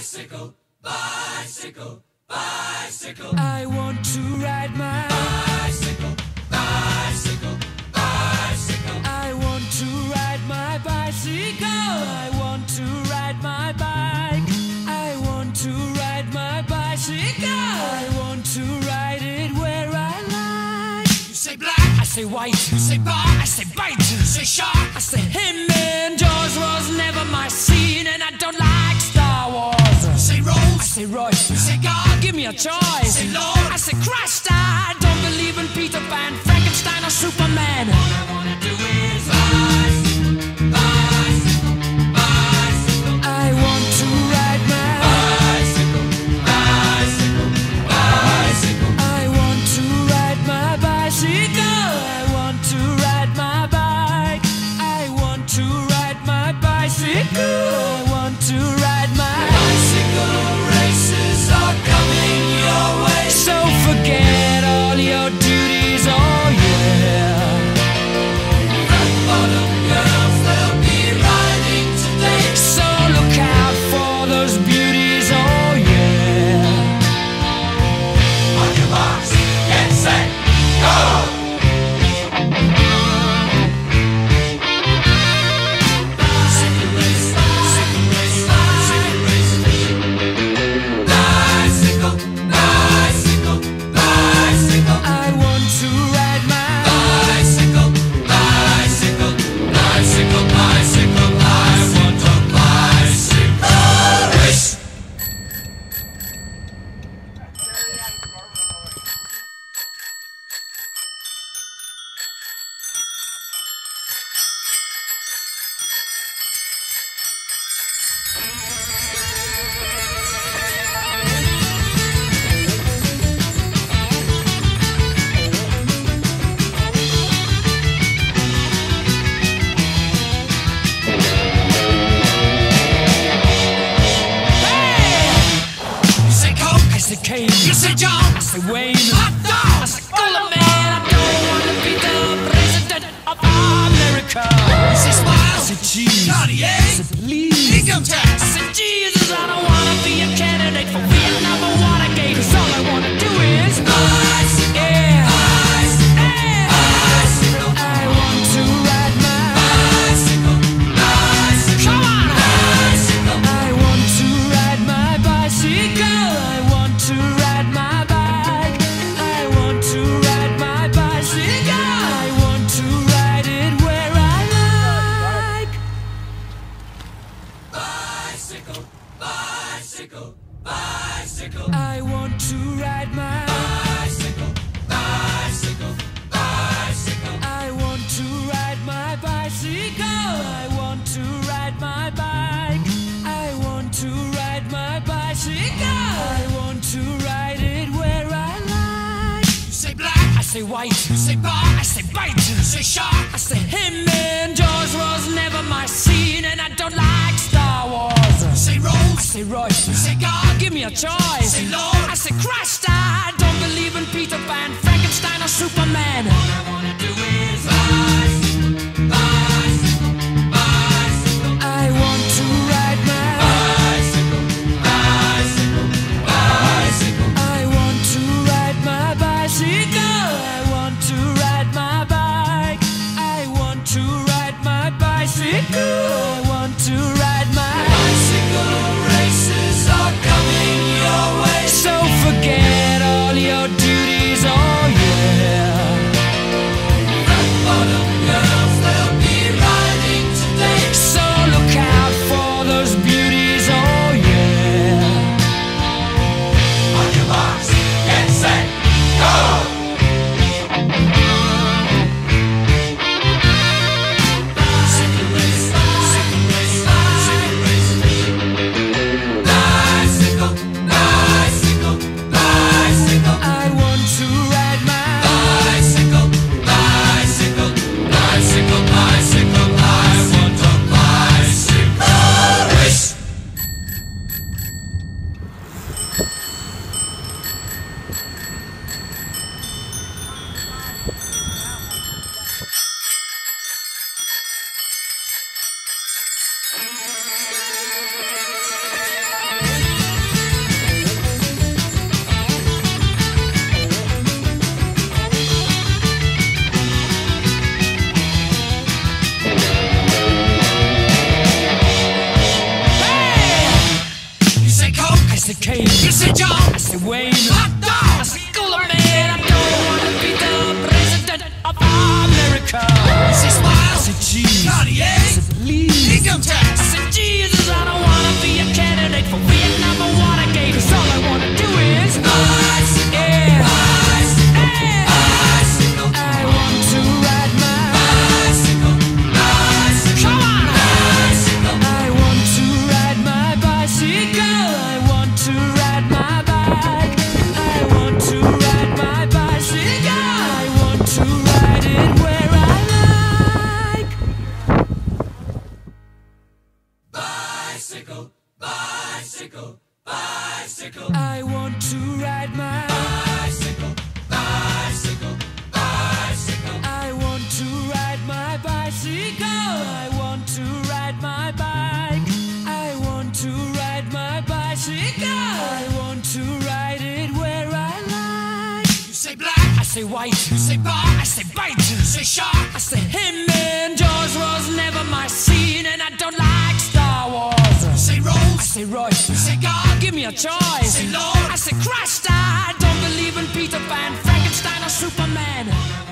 Bicycle, bicycle, bicycle. I want to ride my bicycle, bicycle, bicycle. I want to ride my bicycle. I want to ride my bike. I want to ride my bicycle. I want to ride it where I like. You say black, I say white. you say bar, I say bite. you say shark. I say him and Jaws was never my scene, and I don't like Star Wars. You say I Rose, say Royce. you say God, Give me a choice. say Lord. I say Christ. I don't believe in Peter Pan, Frankenstein, or Superman. All I wanna do is bicycle, bicycle, bicycle. I want to ride my Bicycle, bicycle, bicycle. I want to ride my bicycle. I want to ride my bike. I want to ride my bicycle. I want to ride my Bicycle races are coming your way. So forget all your duties, oh yeah. Rock bottom girls, they'll be riding today. So look out for those beauties, oh yeah. On your marks, get set, go! Bicycle race, bicycle race, bicycle race. Bicycle, bicycle, bicycle. I want to ride my Bicycle, bicycle, bicycle, bicycle. I want a bicycle race. You say Coke, I say Kane, you say John, I say Wayne, hot I dog. say Cooler Man. I don't wanna be the president of America. You say I Smile, say cheese, Cartier, I say please. income I tax. said, Jesus, I don't wanna be a candidate for Vietnam or Watergate, 'cause all I wanna do is Bicycle, yeah, bicycle, yeah. bicycle, I want to ride my bicycle, bicycle, come on. bicycle. I want to ride my bicycle. I want to ride my bike. I want to ride my bicycle. I want to ride it where I like. Bicycle, bicycle, bicycle. I want to ride my Bicycle, bicycle, bicycle. I want to ride my bicycle. I want to ride my bike. I want to ride my bicycle. I want to ride it where I like. You say black, I say white. you say bar, I say bite. you say shark. I say him and Jaws was never my scene, and I don't like Star Wars. You say I Rose, say Royce. you say God, Give me a choice. say Lord. I say Christ. I don't believe in Peter Pan, Frankenstein, or Superman. All I wanna do is bicycle, bicycle, bicycle. I want to ride my Bicycle, bicycle, bicycle. I want to ride my bicycle. I want to ride my bike. I want to ride my bicycle. I want to ride my Bicycle races are coming your way. So forget all your duties, oh yeah. say Kane. You say John. I say Wayne. Hot dog. I say Cooler Man. I don't wanna be the president of America. You say Smile. I say cheese. Cartier. I say please. Income tax. I say Jesus. I don't wanna be a candidate for Vietnam or Watergate. 'Cause all I wanna do is Bicycle. yeah. Bicycle. Bicycle. I want to ride my Bicycle. Bicycle. come on. Bicycle. I want to ride my bicycle. I want to ride my bike. I want to ride my bicycle. I want to ride it where I like. Bicycle. Bicycle. Bicycle. I want to ride my Bicycle. Bicycle. Bicycle. I want to ride my bicycle. I want to ride my bike. I want to ride my bicycle. I want to ride it where I like. You say black. I say white. You say bar. I say bite. You say shark. I say him and Jaws was never my scene, and I don't like Star Wars. You say I Rose. say Royce. You say God. Give me a choice. Say Lord. I say Christ. I don't believe in Peter Pan, Frankenstein, or Superman.